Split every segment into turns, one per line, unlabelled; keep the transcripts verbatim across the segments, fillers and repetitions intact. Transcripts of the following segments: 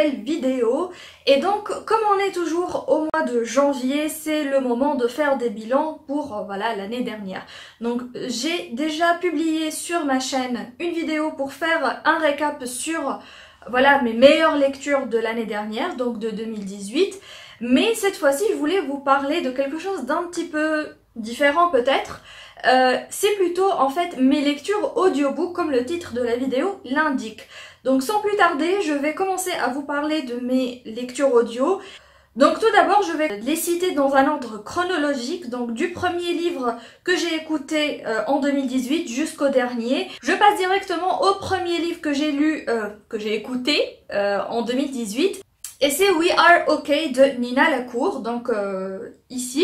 nouvelle vidéo. Et donc, comme on est toujours au mois de janvier, c'est le moment de faire des bilans pour euh, voilà l'année dernière. Donc, j'ai déjà publié sur ma chaîne une vidéo pour faire un récap sur voilà mes meilleures lectures de l'année dernière, donc de deux mille dix-huit. Mais cette fois-ci, je voulais vous parler de quelque chose d'un petit peu différent peut-être. Euh, c'est plutôt en fait mes lectures audiobook comme le titre de la vidéo l'indique. Donc sans plus tarder, je vais commencer à vous parler de mes lectures audio. Donc tout d'abord, je vais les citer dans un ordre chronologique, donc du premier livre que j'ai écouté euh, en deux mille dix-huit jusqu'au dernier. Je passe directement au premier livre que j'ai lu, euh, que j'ai écouté euh, en deux mille dix-huit. Et c'est We Are Okay de Nina Lacour, donc euh, ici.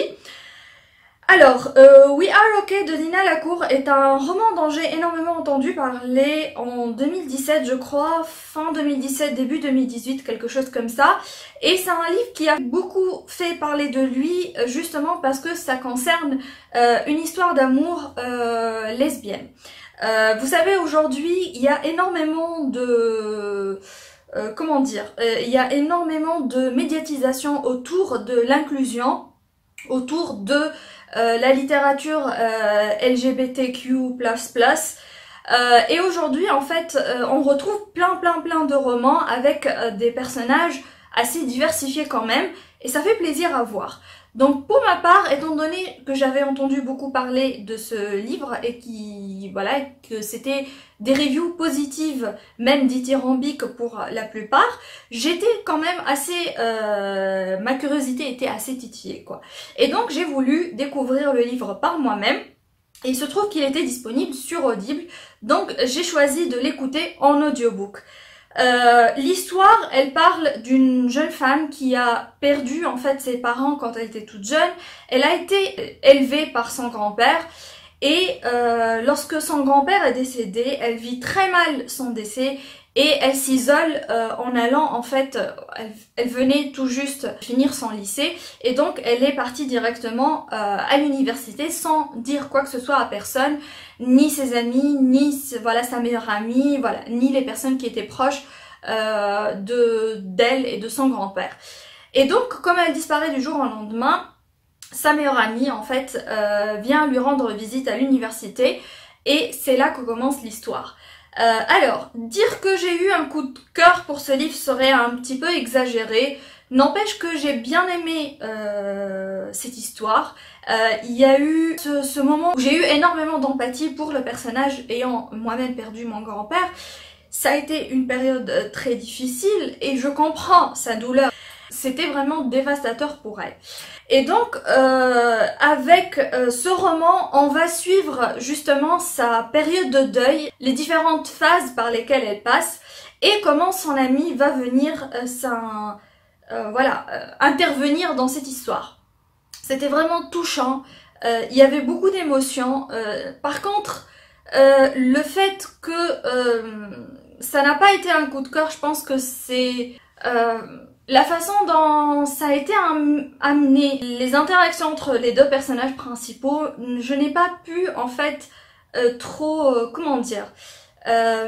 Alors, euh, We Are Okay de Nina Lacour est un roman dont j'ai énormément entendu parler en deux mille dix-sept, je crois, fin deux mille dix-sept, début deux mille dix-huit, quelque chose comme ça. Et c'est un livre qui a beaucoup fait parler de lui, justement parce que ça concerne euh, une histoire d'amour euh, lesbienne. Euh, vous savez, aujourd'hui, il y a énormément de... Euh, comment dire, euh, il y a énormément de médiatisation autour de l'inclusion, autour de euh, la littérature euh, L G B T Q plus plus. Euh, et aujourd'hui, en fait, euh, on retrouve plein plein plein de romans avec euh, des personnages assez diversifiés quand même, et ça fait plaisir à voir. Donc pour ma part, étant donné que j'avais entendu beaucoup parler de ce livre et qui voilà que c'était des reviews positives, même dithyrambiques pour la plupart, j'étais quand même assez euh, ma curiosité était assez titillée quoi. Et donc j'ai voulu découvrir le livre par moi-même. Et il se trouve qu'il était disponible sur Audible, donc j'ai choisi de l'écouter en audiobook. Euh, l'histoire, elle parle d'une jeune femme qui a perdu en fait ses parents quand elle était toute jeune. Elle a été élevée par son grand-père et euh, lorsque son grand-père est décédé, elle vit très mal son décès et elle s'isole euh, en allant en fait, elle, elle venait tout juste finir son lycée et donc elle est partie directement euh, à l'université sans dire quoi que ce soit à personne, ni ses amis, ni voilà sa meilleure amie, voilà, ni les personnes qui étaient proches euh, de d'elle et de son grand-père. Et donc comme elle disparaît du jour au lendemain, sa meilleure amie en fait euh, vient lui rendre visite à l'université et c'est là que commence l'histoire. Euh, alors, dire que j'ai eu un coup de cœur pour ce livre serait un petit peu exagéré. N'empêche que j'ai bien aimé euh, cette histoire. Euh, il y a eu ce, ce moment où j'ai eu énormément d'empathie pour le personnage ayant moi-même perdu mon grand-père. Ça a été une période très difficile et je comprends sa douleur. C'était vraiment dévastateur pour elle. Et donc, euh, avec euh, ce roman, on va suivre justement sa période de deuil, les différentes phases par lesquelles elle passe, et comment son amie va venir euh, ça, euh, voilà, euh, intervenir dans cette histoire. C'était vraiment touchant, euh, il y avait beaucoup d'émotions. Euh, par contre, euh, le fait que euh, ça n'a pas été un coup de cœur, je pense que c'est... Euh, la façon dont ça a été amené, les interactions entre les deux personnages principaux, je n'ai pas pu en fait euh, trop, euh, comment dire, euh,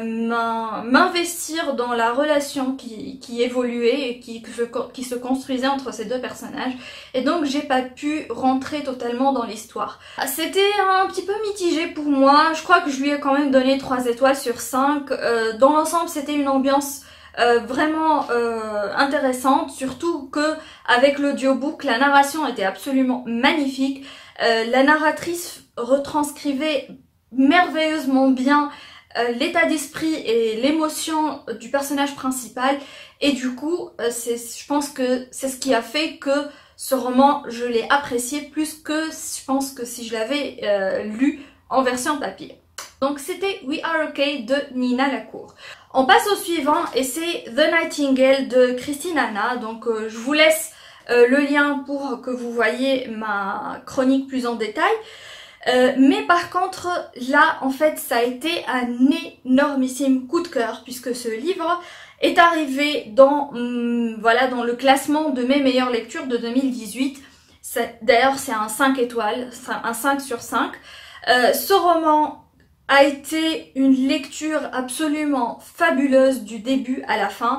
m'investir dans la relation qui, qui évoluait et qui, qui se construisait entre ces deux personnages. Et donc j'ai pas pu rentrer totalement dans l'histoire. C'était un petit peu mitigé pour moi, je crois que je lui ai quand même donné trois étoiles sur cinq. Euh, dans l'ensemble c'était une ambiance Euh, vraiment euh, intéressante, surtout que avec l'audiobook la narration était absolument magnifique. Euh, la narratrice retranscrivait merveilleusement bien euh, l'état d'esprit et l'émotion du personnage principal et du coup euh, c'est, je pense que c'est ce qui a fait que ce roman je l'ai apprécié plus que je pense que si je l'avais euh, lu en version papier. Donc c'était We Are Okay de Nina Lacour. On passe au suivant et c'est The Nightingale de Christine Hanna. Donc euh, je vous laisse euh, le lien pour que vous voyez ma chronique plus en détail. Euh, mais par contre là en fait ça a été un énormissime coup de cœur puisque ce livre est arrivé dans, hum, voilà, dans le classement de mes meilleures lectures de deux mille dix-huit. D'ailleurs c'est un cinq étoiles, un cinq sur cinq. Euh, ce roman a été une lecture absolument fabuleuse du début à la fin.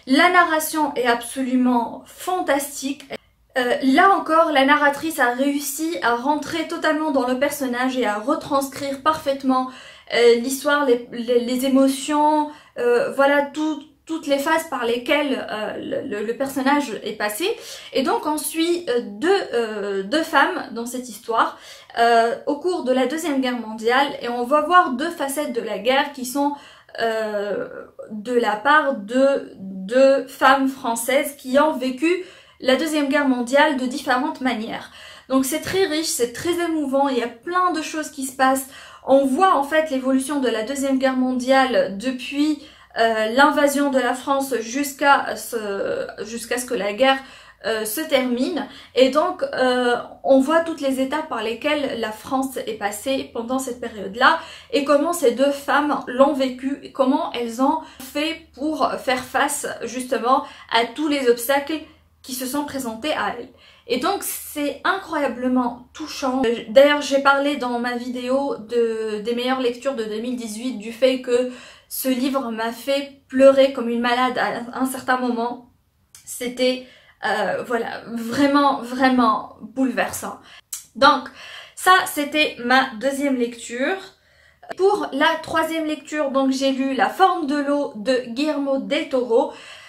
La narration est absolument fantastique. Euh, là encore, la narratrice a réussi à rentrer totalement dans le personnage et à retranscrire parfaitement euh, l'histoire, les, les, les émotions, euh, voilà tout, toutes les phases par lesquelles euh, le, le personnage est passé. Et donc on suit euh, deux, euh, deux femmes dans cette histoire euh, au cours de la Deuxième Guerre mondiale, et on va voir deux facettes de la guerre qui sont euh, de la part de deux femmes françaises qui ont vécu la Deuxième Guerre mondiale de différentes manières. Donc c'est très riche, c'est très émouvant, il y a plein de choses qui se passent. On voit en fait l'évolution de la Deuxième Guerre mondiale depuis euh, l'invasion de la France jusqu'à ce, jusqu'à ce que la guerre euh, se termine. Et donc euh, on voit toutes les étapes par lesquelles la France est passée pendant cette période-là et comment ces deux femmes l'ont vécu, et comment elles ont fait pour faire face justement à tous les obstacles qui se sont présentés à elles. Et donc c'est incroyablement touchant. D'ailleurs j'ai parlé dans ma vidéo de, des meilleures lectures de deux mille dix-huit du fait que ce livre m'a fait pleurer comme une malade à un certain moment. C'était euh, voilà, vraiment vraiment bouleversant. Donc ça c'était ma deuxième lecture. Pour la troisième lecture, donc j'ai lu La forme de l'eau de Guillermo del Toro.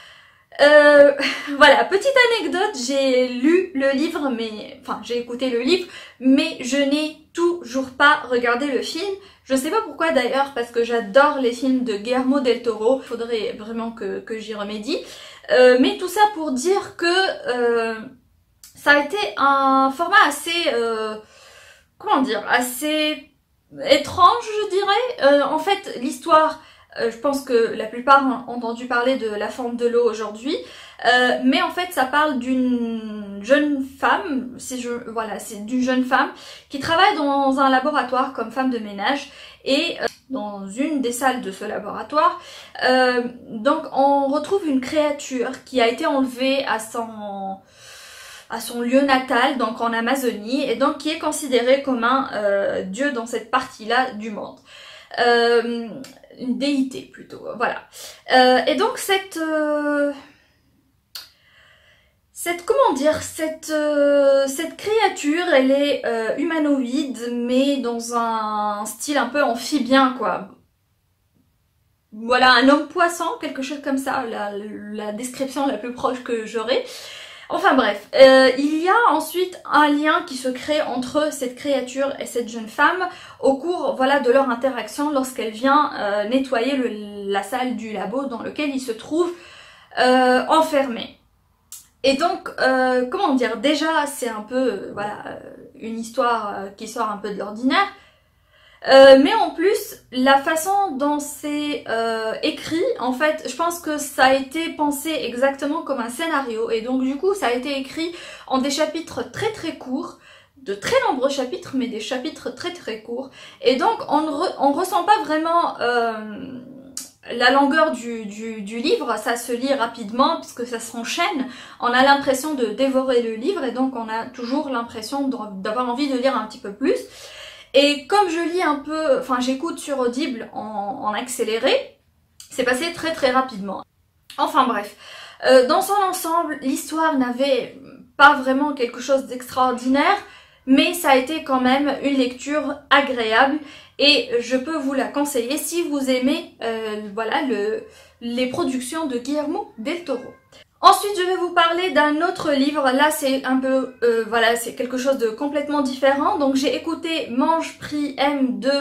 Euh, voilà, petite anecdote, j'ai lu le livre, mais enfin j'ai écouté le livre, mais je n'ai toujours pas regardé le film. Je sais pas pourquoi d'ailleurs, parce que j'adore les films de Guillermo del Toro, il faudrait vraiment que, que j'y remédie. Euh, mais tout ça pour dire que euh, ça a été un format assez, euh, comment dire, assez étrange je dirais. Euh, en fait l'histoire... Euh, je pense que la plupart ont entendu parler de La forme de l'eau aujourd'hui, euh, mais en fait ça parle d'une jeune femme, si je, voilà, c'est d'une jeune femme qui travaille dans un laboratoire comme femme de ménage, et euh, dans une des salles de ce laboratoire, euh, donc on retrouve une créature qui a été enlevée à son à son lieu natal, donc en Amazonie, et donc qui est considéré comme un euh, dieu dans cette partie-là du monde. Euh, une déité plutôt, voilà. Euh, et donc cette... Euh, cette, comment dire, cette, euh, cette créature, elle est euh, humanoïde, mais dans un style un peu amphibien, quoi. Voilà, un homme poisson, quelque chose comme ça, la, la description la plus proche que j'aurai. Enfin bref, euh, il y a ensuite un lien qui se crée entre cette créature et cette jeune femme au cours, voilà, de leur interaction lorsqu'elle vient euh, nettoyer le, la salle du labo dans lequel il se trouve euh, enfermé. Et donc, euh, comment dire, déjà c'est un peu, euh, voilà, une histoire euh, qui sort un peu de l'ordinaire. Euh, mais en plus, la façon dont c'est euh, écrit, en fait, je pense que ça a été pensé exactement comme un scénario. Et donc du coup, ça a été écrit en des chapitres très très courts, de très nombreux chapitres, mais des chapitres très très courts. Et donc on ne re, on ressent pas vraiment euh, la longueur du, du, du livre, ça se lit rapidement puisque ça s'enchaîne. On a l'impression de dévorer le livre et donc on a toujours l'impression d'avoir envie de lire un petit peu plus. Et comme je lis un peu, enfin j'écoute sur Audible en, en accéléré, c'est passé très très rapidement. Enfin bref, euh, dans son ensemble, l'histoire n'avait pas vraiment quelque chose d'extraordinaire, mais ça a été quand même une lecture agréable et je peux vous la conseiller si vous aimez euh, voilà, le, les productions de Guillermo del Toro. Ensuite, je vais vous parler d'un autre livre. Là, c'est un peu, euh, voilà, c'est quelque chose de complètement différent. Donc, j'ai écouté Mange, Prie, Aime de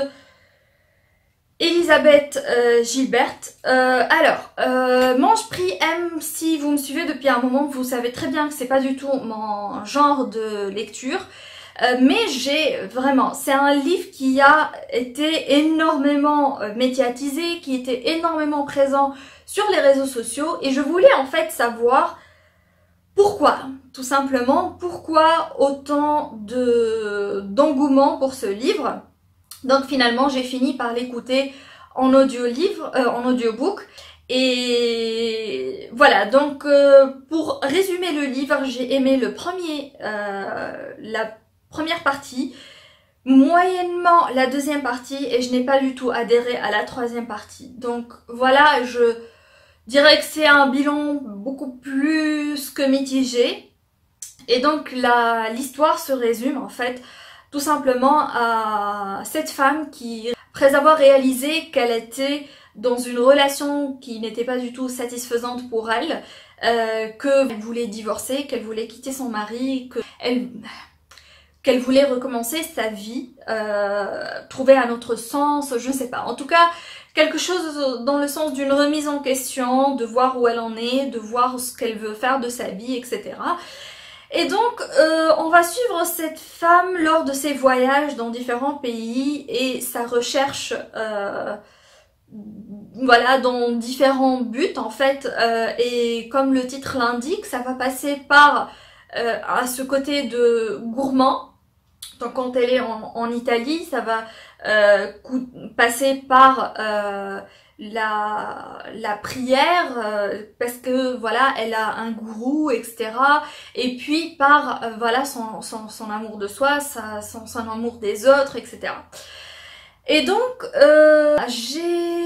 Elisabeth euh, Gilbert. Euh, alors, euh, Mange, Prie, Aime, si vous me suivez depuis un moment, vous savez très bien que c'est pas du tout mon genre de lecture. Euh, mais j'ai vraiment, c'est un livre qui a été énormément euh, médiatisé, qui était énormément présent sur les réseaux sociaux et je voulais en fait savoir pourquoi, tout simplement, pourquoi autant de d'engouement pour ce livre. Donc finalement j'ai fini par l'écouter en audio-livre, euh, en audiobook. Et voilà, donc euh, pour résumer le livre, j'ai aimé le premier, euh, la première partie, moyennement la deuxième partie et je n'ai pas du tout adhéré à la troisième partie. Donc voilà, je dirais que c'est un bilan beaucoup plus que mitigé. Et donc la, l'histoire se résume en fait tout simplement à cette femme qui, après avoir réalisé qu'elle était dans une relation qui n'était pas du tout satisfaisante pour elle, euh, qu'elle voulait divorcer, qu'elle voulait quitter son mari, qu'elle qu'elle voulait recommencer sa vie, euh, trouver un autre sens, je ne sais pas. En tout cas, quelque chose dans le sens d'une remise en question, de voir où elle en est, de voir ce qu'elle veut faire de sa vie, et cetera. Et donc, euh, on va suivre cette femme lors de ses voyages dans différents pays et sa recherche, euh, voilà, dans différents buts en fait. Euh, et comme le titre l'indique, ça va passer par euh, à ce côté de gourmand. Donc quand elle est en, en Italie, ça va euh, passer par euh, la, la prière, euh, parce que voilà, elle a un gourou, et cetera. Et puis par euh, voilà son, son, son amour de soi, sa, son, son amour des autres, et cetera. Et donc euh, j'ai...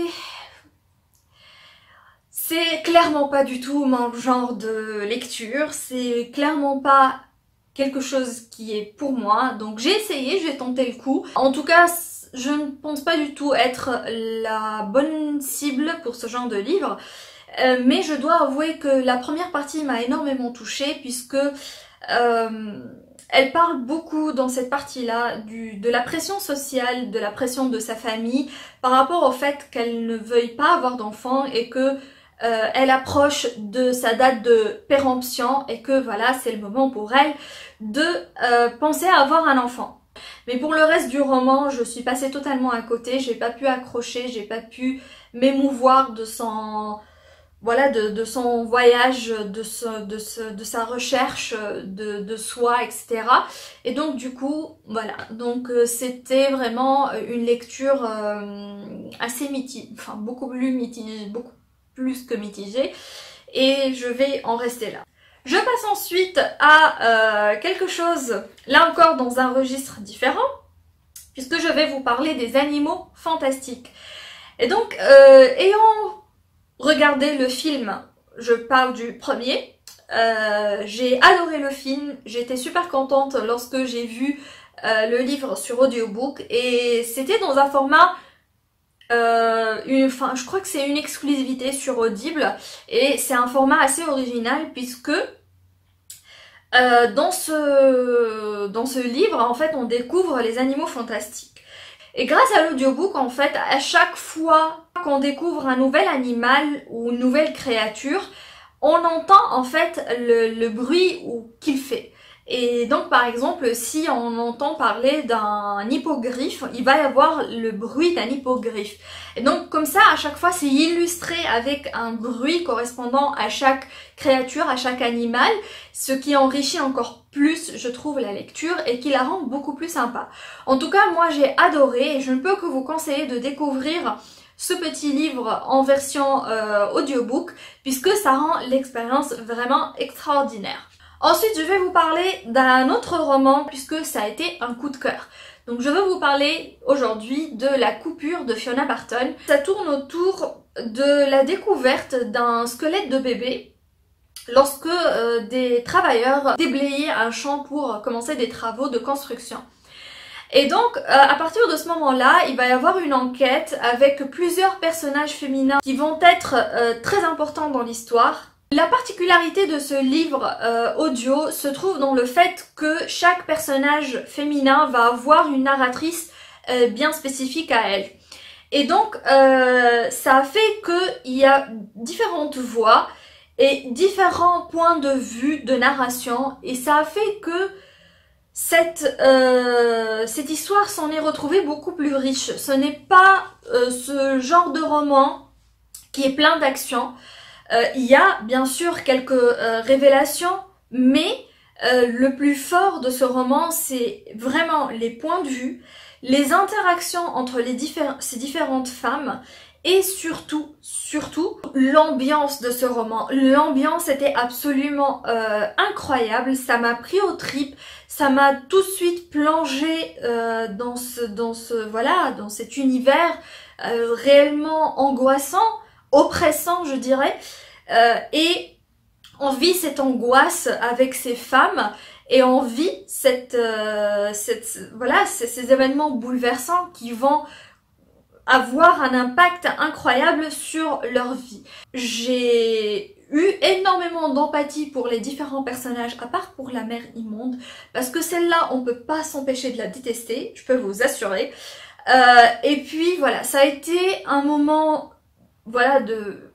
C'est clairement pas du tout mon genre de lecture, c'est clairement pas quelque chose qui est pour moi, donc j'ai essayé, j'ai tenté le coup. En tout cas, je ne pense pas du tout être la bonne cible pour ce genre de livre, euh, mais je dois avouer que la première partie m'a énormément touchée puisque euh, elle parle beaucoup dans cette partie-là de la pression sociale, de la pression de sa famille par rapport au fait qu'elle ne veuille pas avoir d'enfants et que Euh, elle approche de sa date de péremption et que voilà, c'est le moment pour elle de euh, penser à avoir un enfant. Mais pour le reste du roman, je suis passée totalement à côté, j'ai pas pu accrocher, j'ai pas pu m'émouvoir de son voilà de, de son voyage, de, ce, de, ce, de sa recherche de, de soi, et cetera. Et donc du coup, voilà, donc euh, c'était vraiment une lecture euh, assez mitigée, enfin beaucoup plus mitigée, beaucoup plus que mitigée, et je vais en rester là. Je passe ensuite à euh, quelque chose, là encore dans un registre différent, puisque je vais vous parler des animaux fantastiques. Et donc, euh, ayant regardé le film, je parle du premier, euh, j'ai adoré le film, j'étais super contente lorsque j'ai vu euh, le livre sur audiobook, et c'était dans un format Euh, une, enfin, je crois que c'est une exclusivité sur Audible et c'est un format assez original puisque euh, dans ce dans ce livre en fait on découvre les animaux fantastiques et grâce à l'audiobook en fait à chaque fois qu'on découvre un nouvel animal ou une nouvelle créature on entend en fait le, le bruit qu'il fait. Et donc par exemple si on entend parler d'un hippogriffe, il va y avoir le bruit d'un hippogriffe. Et donc comme ça à chaque fois c'est illustré avec un bruit correspondant à chaque créature, à chaque animal, ce qui enrichit encore plus je trouve la lecture et qui la rend beaucoup plus sympa. En tout cas moi j'ai adoré et je ne peux que vous conseiller de découvrir ce petit livre en version euh, audiobook puisque ça rend l'expérience vraiment extraordinaire. Ensuite, je vais vous parler d'un autre roman puisque ça a été un coup de cœur. Donc je veux vous parler aujourd'hui de La coupure de Fiona Barton. Ça tourne autour de la découverte d'un squelette de bébé lorsque euh, des travailleurs déblayaient un champ pour commencer des travaux de construction. Et donc, euh, à partir de ce moment-là, il va y avoir une enquête avec plusieurs personnages féminins qui vont être euh, très importants dans l'histoire. La particularité de ce livre euh, audio se trouve dans le fait que chaque personnage féminin va avoir une narratrice euh, bien spécifique à elle. Et donc, euh, ça a fait qu'il y a différentes voix et différents points de vue de narration. Et ça a fait que cette, euh, cette histoire s'en est retrouvée beaucoup plus riche. Ce n'est pas euh, ce genre de roman qui est plein d'action. Euh, il y a bien sûr quelques euh, révélations, mais euh, le plus fort de ce roman, c'est vraiment les points de vue, les interactions entre les diffé- ces différentes femmes et surtout, surtout, l'ambiance de ce roman. L'ambiance était absolument euh, incroyable, ça m'a pris aux tripes, ça m'a tout de suite plongé euh, dans ce, dans ce, voilà, dans cet univers euh, réellement angoissant, oppressant, je dirais, euh, et on vit cette angoisse avec ces femmes, et on vit cette, euh, cette, voilà, ces, ces événements bouleversants qui vont avoir un impact incroyable sur leur vie. J'ai eu énormément d'empathie pour les différents personnages, à part pour la mère immonde, parce que celle-là, on peut pas s'empêcher de la détester, je peux vous assurer. Euh, et puis voilà, ça a été un moment, voilà, de...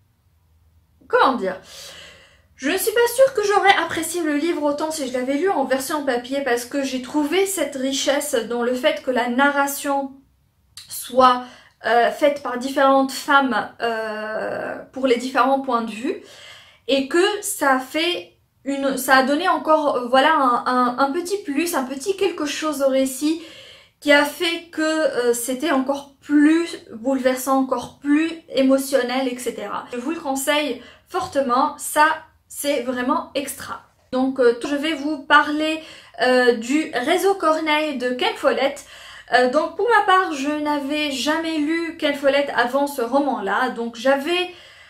Comment dire ? Je ne suis pas sûre que j'aurais apprécié le livre autant si je l'avais lu en version papier, parce que j'ai trouvé cette richesse dans le fait que la narration soit euh, faite par différentes femmes euh, pour les différents points de vue, et que ça a fait une, ça a donné encore euh, voilà un, un, un petit plus, un petit quelque chose au récit qui a fait que euh, c'était encore plus bouleversant, encore plus émotionnel, et cetera. Je vous le conseille fortement, ça c'est vraiment extra. Donc euh, je vais vous parler euh, du Réseau Corneille de Ken Follett. Euh, donc pour ma part, je n'avais jamais lu Ken Follett avant ce roman-là, donc j'avais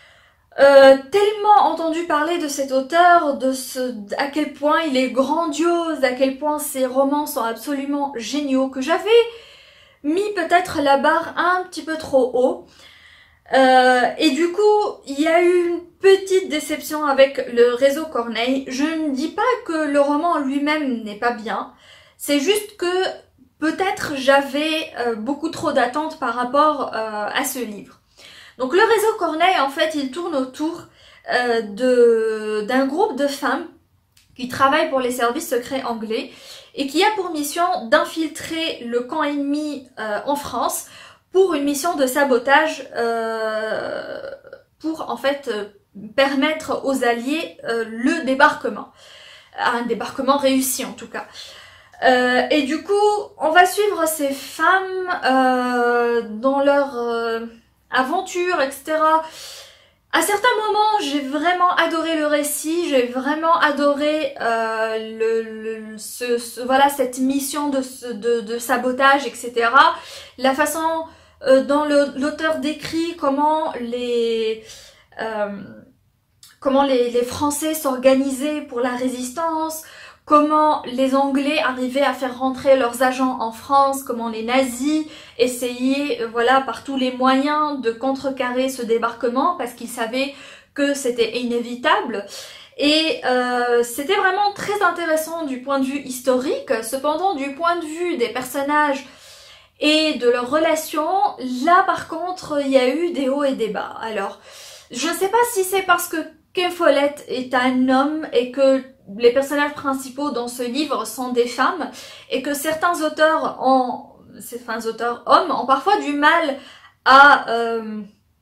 euh, tellement entendu parler de cet auteur, de ce, à quel point il est grandiose, à quel point ses romans sont absolument géniaux, que j'avais mis peut-être la barre un petit peu trop haut. Euh, et du coup, il y a eu une petite déception avec le Réseau Corneille. Je ne dis pas que le roman lui-même n'est pas bien, c'est juste que peut-être j'avais euh, beaucoup trop d'attentes par rapport euh, à ce livre. Donc le Réseau Corneille, en fait, il tourne autour euh, de d'un groupe de femmes qui travaillent pour les services secrets anglais et qui a pour mission d'infiltrer le camp ennemi euh, en France pour une mission de sabotage euh, pour en fait euh, permettre aux alliés euh, le débarquement. Un débarquement réussi en tout cas. Euh, et du coup, on va suivre ces femmes euh, dans leur euh, aventure, et cetera. À certains moments, j'ai vraiment adoré le récit, j'ai vraiment adoré euh, le, le, ce, ce, voilà, cette mission de, de, de sabotage, et cetera. La façon euh, dont l'auteur décrit comment les... Euh, comment les, les Français s'organisaient pour la résistance, comment les Anglais arrivaient à faire rentrer leurs agents en France, comment les nazis essayaient, voilà, par tous les moyens de contrecarrer ce débarquement parce qu'ils savaient que c'était inévitable. Et euh, c'était vraiment très intéressant du point de vue historique. Cependant, du point de vue des personnages et de leurs relations, là par contre, il y a eu des hauts et des bas. Alors, je ne sais pas si c'est parce que Ken Follett est un homme et que les personnages principaux dans ce livre sont des femmes et que certains auteurs ont, certains auteurs hommes ont parfois du mal à euh,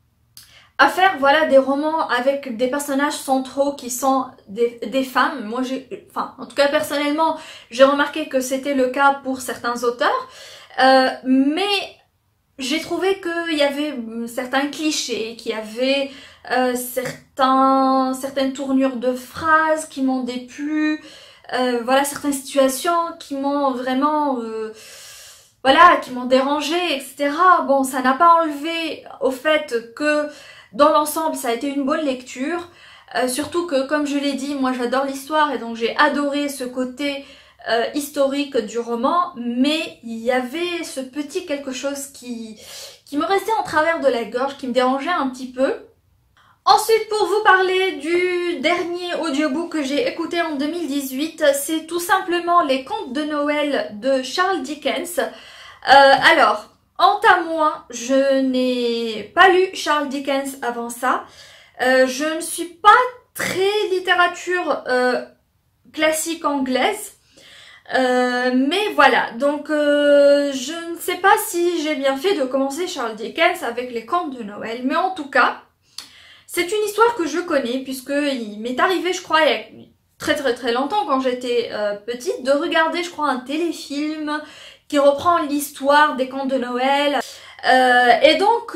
à faire voilà des romans avec des personnages centraux qui sont des, des femmes. Moi j'ai, enfin en tout cas personnellement j'ai remarqué que c'était le cas pour certains auteurs, euh, mais j'ai trouvé qu'il y avait certains clichés, qu'il y avait euh, certains, certaines tournures de phrases qui m'ont déplu, euh, voilà, certaines situations qui m'ont vraiment, euh, voilà, qui m'ont dérangé, et cetera. Bon, ça n'a pas enlevé au fait que dans l'ensemble, ça a été une bonne lecture, euh, surtout que, comme je l'ai dit, moi j'adore l'histoire et donc j'ai adoré ce côté Euh, historique du roman, mais il y avait ce petit quelque chose qui, qui me restait en travers de la gorge, qui me dérangeait un petit peu. Ensuite, pour vous parler du dernier audiobook que j'ai écouté en deux mille dix-huit, c'est tout simplement Les Contes de Noël de Charles Dickens. Euh, alors, quant à moi, je n'ai pas lu Charles Dickens avant ça. Euh, je ne suis pas très littérature euh, classique anglaise. Euh, mais voilà, donc euh, je ne sais pas si j'ai bien fait de commencer Charles Dickens avec les contes de Noël, mais en tout cas, c'est une histoire que je connais puisque il m'est arrivé, je crois, il y a très très très longtemps quand j'étais euh, petite, de regarder, je crois, un téléfilm qui reprend l'histoire des contes de Noël. Euh, et donc,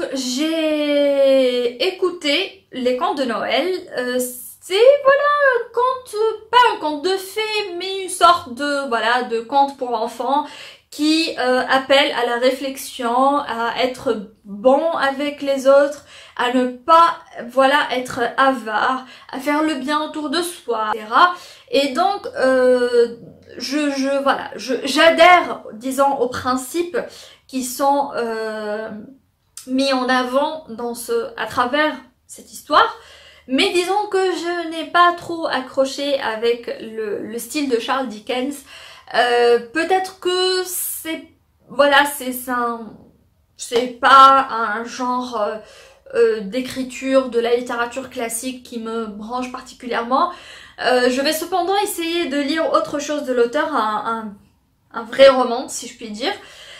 j'ai écouté les contes de Noël. Euh, c'est, voilà, un conte, pas un conte de fées, mais une sorte de, voilà, de conte pour enfants qui euh, appelle à la réflexion, à être bon avec les autres, à ne pas, voilà, être avare, à faire le bien autour de soi, et cetera. Et donc, euh, je, je, voilà, je, j'adhère, disons, aux principes qui sont euh, mis en avant dans ce, à travers cette histoire. Mais disons que je n'ai pas trop accroché avec le, le style de Charles Dickens. Euh, peut-être que c'est, voilà, c'est un, c'est pas un genre euh, euh, d'écriture de la littérature classique qui me branche particulièrement. Euh, je vais cependant essayer de lire autre chose de l'auteur, un, un, un vrai roman, si je puis dire,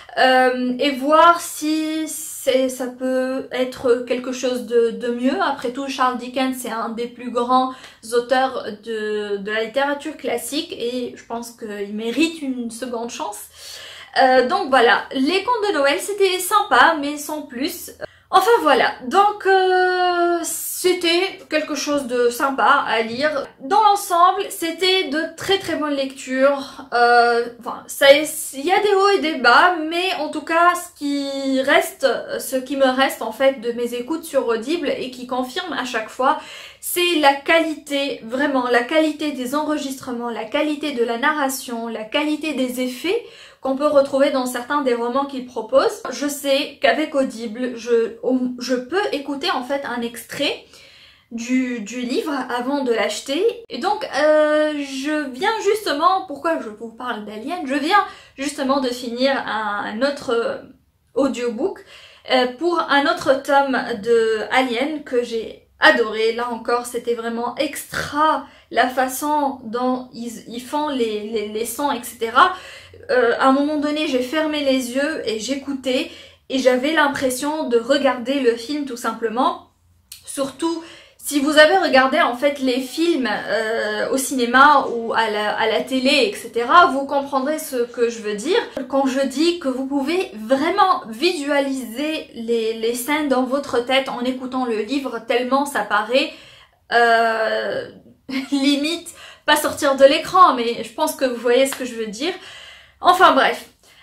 euh, et voir si c'est, ça peut être quelque chose de, de mieux. Après tout, Charles Dickens c'est un des plus grands auteurs de, de la littérature classique et je pense qu'il mérite une seconde chance. Euh, donc voilà, les contes de Noël c'était sympa mais sans plus. Enfin voilà, donc euh, c'était quelque chose de sympa à lire. Dans l'ensemble, c'était de très très bonnes lectures. Euh, enfin, ça, il y a des hauts et des bas, mais en tout cas, ce qui reste, ce qui me reste en fait de mes écoutes sur Audible et qui confirme à chaque fois, c'est la qualité, vraiment la qualité des enregistrements, la qualité de la narration, la qualité des effets qu'on peut retrouver dans certains des romans qu'il propose. Je sais qu'avec Audible, je, je peux écouter en fait un extrait du, du livre avant de l'acheter. Et donc, euh, je viens justement, pourquoi je vous parle d'Alien, je viens justement de finir un, un autre audiobook euh, pour un autre tome de Alien que j'ai adoré. Là encore, c'était vraiment extra la façon dont ils, ils font les, les, les sons, et cetera. Euh, à un moment donné, j'ai fermé les yeux et j'écoutais et j'avais l'impression de regarder le film tout simplement. Surtout si vous avez regardé en fait les films euh, au cinéma ou à la, à la télé, et cetera, vous comprendrez ce que je veux dire quand je dis que vous pouvez vraiment visualiser les, les scènes dans votre tête en écoutant le livre tellement ça paraît euh, limite pas sortir de l'écran, mais je pense que vous voyez ce que je veux dire. Enfin bref,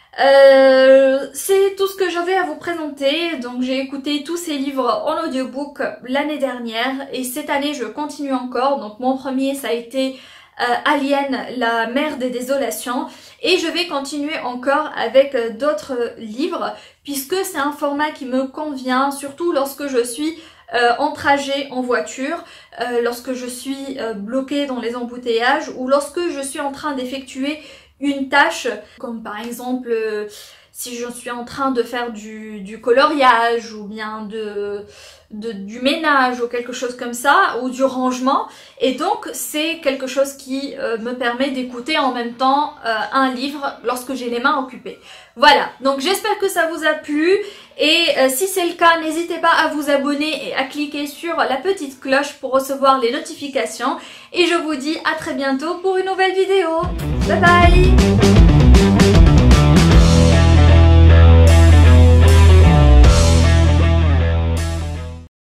euh, c'est tout ce que j'avais à vous présenter. Donc j'ai écouté tous ces livres en audiobook l'année dernière et cette année je continue encore. Donc mon premier ça a été euh, Alien, la mer des désolations et je vais continuer encore avec euh, d'autres livres puisque c'est un format qui me convient surtout lorsque je suis Euh, en trajet en voiture, euh, lorsque je suis euh, bloquée dans les embouteillages ou lorsque je suis en train d'effectuer une tâche comme par exemple euh, si je suis en train de faire du, du coloriage ou bien de, de, du ménage ou quelque chose comme ça ou du rangement et donc c'est quelque chose qui euh, me permet d'écouter en même temps euh, un livre lorsque j'ai les mains occupées. Voilà, donc j'espère que ça vous a plu et euh, si c'est le cas, n'hésitez pas à vous abonner et à cliquer sur la petite cloche pour recevoir les notifications et je vous dis à très bientôt pour une nouvelle vidéo. Bye bye.